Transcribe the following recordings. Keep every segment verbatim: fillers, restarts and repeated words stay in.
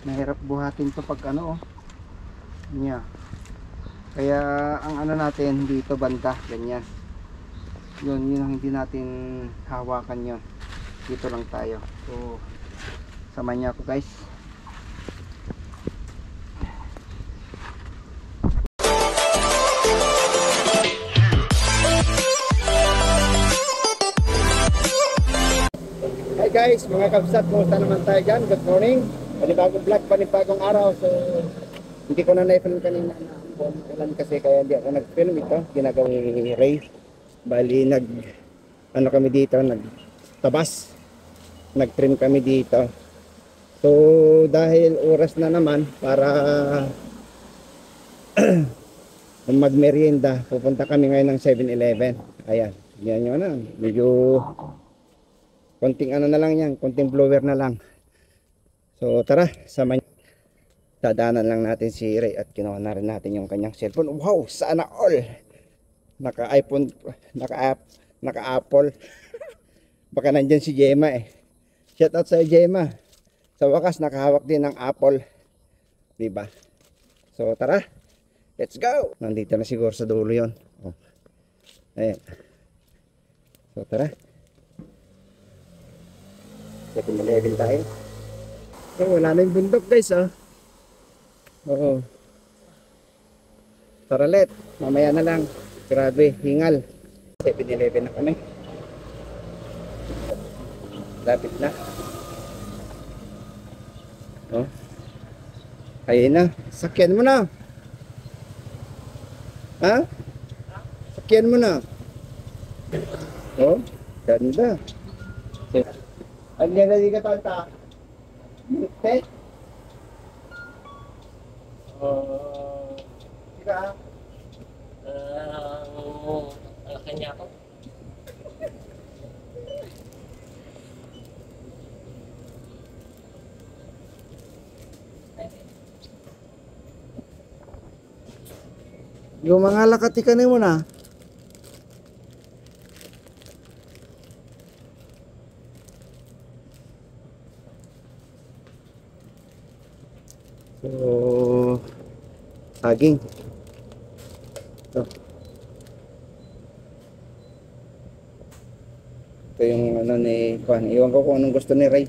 Mahirap buhatin to pag ano, oh. Niya. Kaya ang ano natin dito banda, ganyan. Yun, yun ang hindi natin hawakan yun. Dito lang tayo. So, samahan niya ako guys. Hi guys, mga kabsat, kumusta naman tayo dyan? Good morning. Panibagong vlog, panibagong araw. So, hindi ko na na-film kanina na ulan kasi kaya hindi ako nag-film ito. Ginagawa ni Ray. Bali, nag, ano kami dito, nagtabas. Nag-trim kami dito. So, dahil oras na naman para magmerienda, pupunta kami ngayon ng seven eleven. Ayan, yan nyo na. Medyo konting ano na lang yan, konting blower na lang. So tara, sama nyo. Dadaanan lang natin si Ray at kinuha na rin natin yung kanyang cellphone. Wow, sana all. Naka iPhone, naka app, naka Apple. Baka nandyan si Gemma eh. Shout out sa Gemma. Sa wakas nakahawak din ng Apple. Diba? So tara, let's go. Nandito na siguro sa dulo yon. Oh. Ayan. So tara. seven eleven tayo. Oh, wala na yung bundok guys, oh. Oo. Tara let, mamaya na lang. Grabe, hingal. seven eleven na kami. Lapit na. Oh. Ayun na, sakyan mo na. Ha? Sakyan mo na. Oh, ganda. Ano yan na di ka tata? Te? Uh, Sika? Uh, uh, kanya ako. Yung mga lakati ka na mo na. So, saging. Ito. Ito yung ano ni Juan. Iwan ko kung anong gusto ni Ray.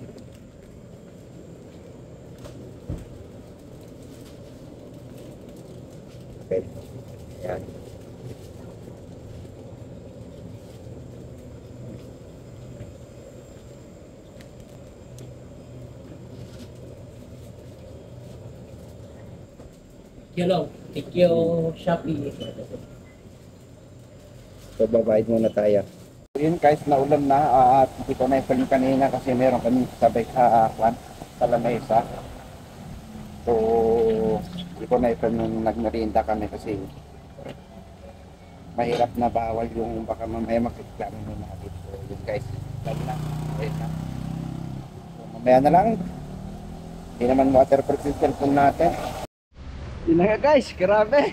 Okay. Yan. Yellow, thank you, Shopee. So, babayad muna tayo. Yun guys, naulan na uh, at hindi ko na-film kanina kasi meron kami sabay sa uh, sa lamesa. So, hindi ko na-film nung nagmerienda kami kasi mahirap na bawal yung baka mamaya makiklamo na natin. So, yun guys, lalo na. Ayun na. So, mamaya na lang. Hindi naman waterproof yung cellphone natin. Yun na nga guys, grabe.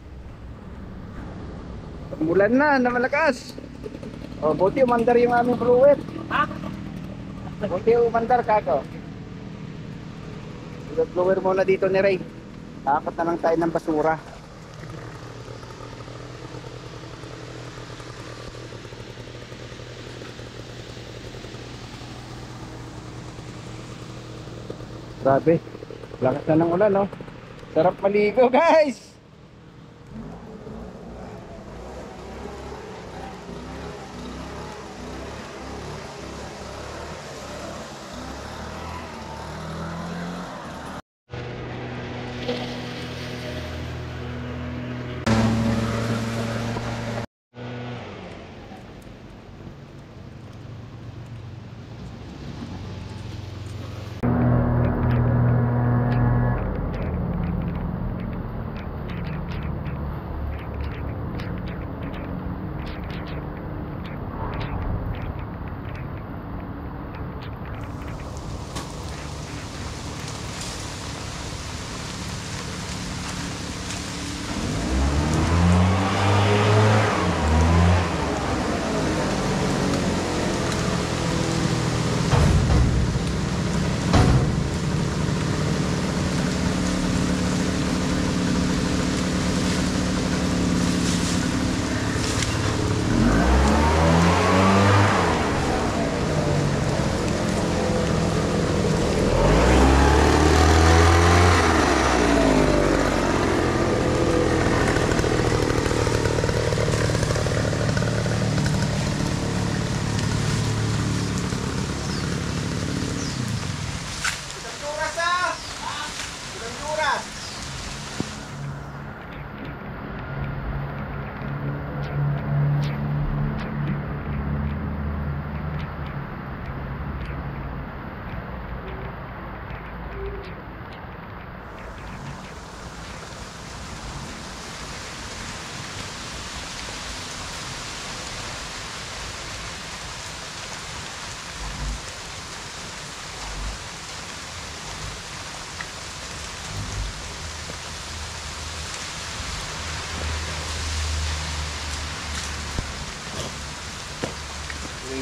Umulan na, na malakas. O, buti umandar yung aming fluid. Ha? Buti umandar kako. Blower muna dito ni Ray. Takot na lang tayo ng basura. Grabe. Lakas na ng ulan, no? Sarap maligo, guys!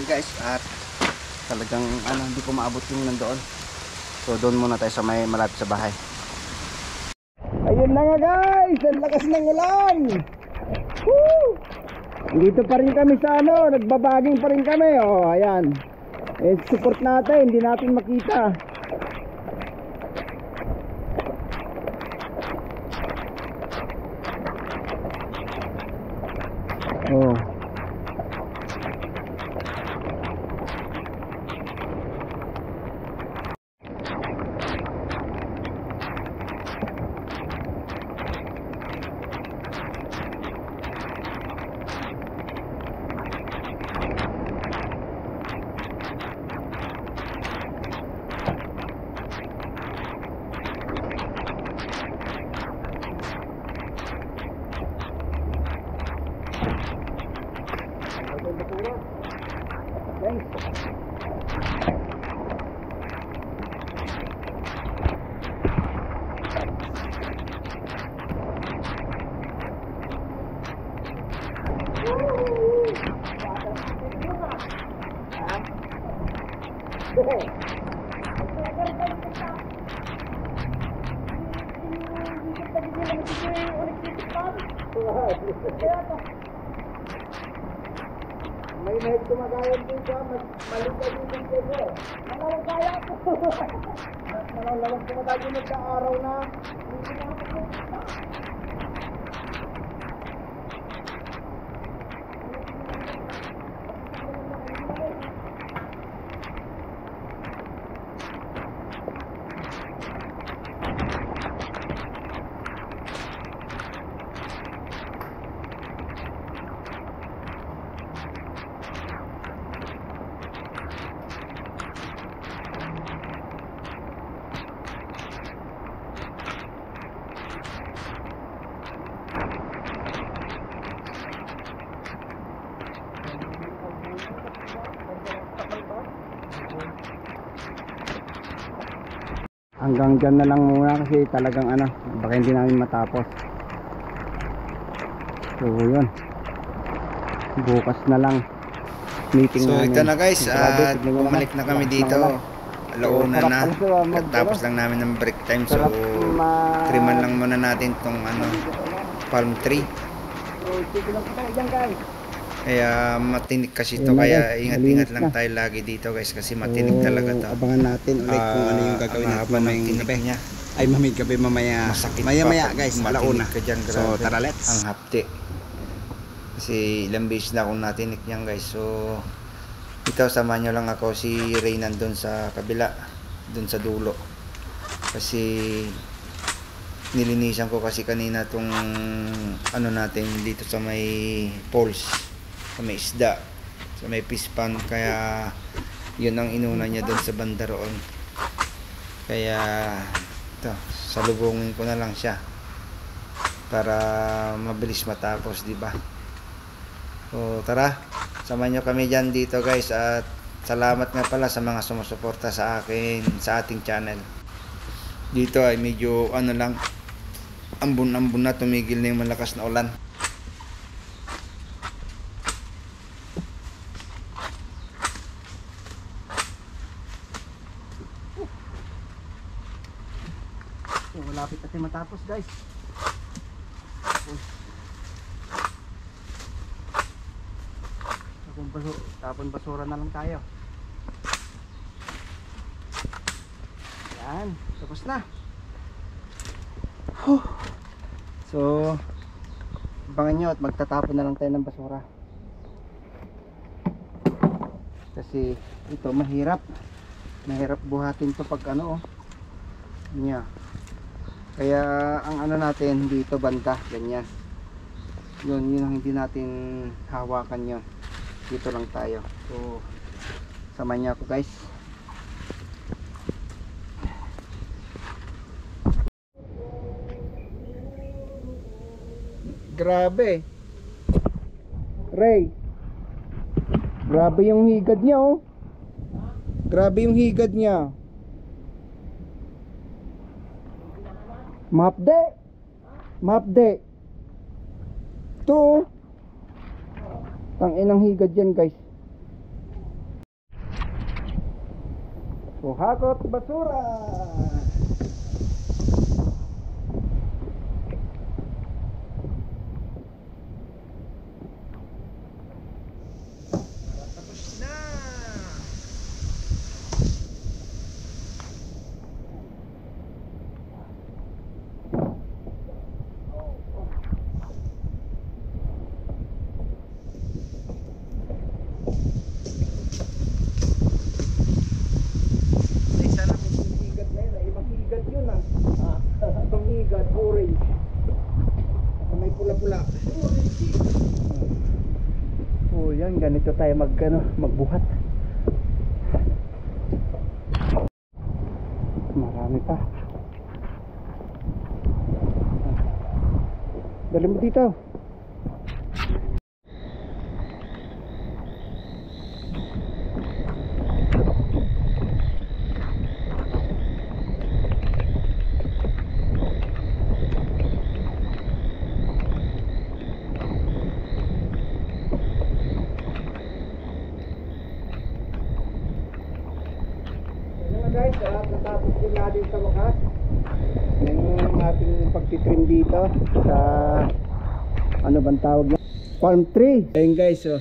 guys at talagang ano, hindi ko maabot yung nandoon. So doon muna tayo sa may malapit sa bahay. Ayun na nga guys, ang lakas ng ulan. Woo! Dito pa rin kami sa ano, nagbabaging pa rin kami. Oh, ayan. Eh, support natin, hindi natin makita. Oh. May may tumagayan din siya, maligay din siya. Malalagaya ko. Malalawag tumagayan nagka-araw na. Hanggang dyan na lang muna kasi talagang ano, baka hindi namin matapos. So yun, bukas na lang meeting So namin. ito na guys, Grabe, at tignan mo bumalik naman. na kami Lakas dito. ng ulan. Alauna Sarap na. pala siya, mag- Tapos lang namin ng break time. So Sarap ma- triman lang muna natin tong ano, palm tree. So sige lang tayo dyan guys. Kaya matinik kasi Ayun to, na, kaya guys. ingat-ingat Malinis lang na. tayo lagi dito guys, kasi matinik So, talaga to. abangan natin ulit kung ano yung Ah, gagawin ang natin haba ng mamayang tinik gabi. niya. Ay mamig gabi mamaya. Masakit Maya pa maya pag guys, matinik alauna. ka dyan, So grabe. tara let's. Ang hapte. Kasi ilang beses na akong natinik niyan guys. So ito, samahan nyo lang ako, si Ray nandun sa kabila, dun sa dulo. Kasi nilinisan ko kasi kanina tong ano natin dito sa may poles, sa may isda, sa may pispan, kaya yun ang inuna niya dun sa banda roon. Kaya ito, salubungin ko na lang siya para mabilis matapos, di ba? So tara, samahan nyo kami dyan dito guys, at salamat nga pala sa mga sumusuporta sa akin sa ating channel. Dito ay medyo ano lang, ambon-ambon na, tumigil na yung malakas na ulan. So, malapit natin matapos guys. Tapon, baso, tapon basura na lang tayo. Yan, tapos na. Huh. So, abangan nyo at magtatapon na lang tayo ng basura. Kasi ito mahirap. Mahirap buhatin to pag ano oh. Niya. Kaya ang ano natin dito banda, ganyan. Yun, yun ang hindi natin hawakan yun. Dito lang tayo. So, samahan niyo ako guys. Grabe. Ray. Grabe yung higad niya oh. Grabe yung higad niya. Mapde. Mapde. Ito. Tang inang higad yan guys. Buhagot basura. Tapos na. Ay, sana kung higad na yun, ay ibang higad yun ah. Ibang higad, orange. May pula-pula. Oh, yan, ganito tayo mag, ano, magbuhat. Marami pa. Dali mo dito. Guys, uh, natapos din natin sa wakas yung ating pagtitrim dito sa ano bang tawag na palm tree. Ayun guys, oh.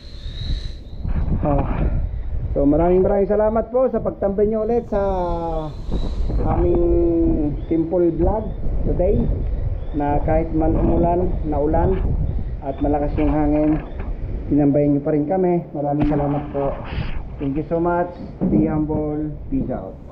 Oh. So maraming maraming salamat po sa pagtambay nyo ulit sa aming simple vlog today, na kahit man umulan, naulan at malakas yung hangin, tinambayan nyo pa rin kami. Maraming salamat po. Thank you so much. Stay humble. Peace out.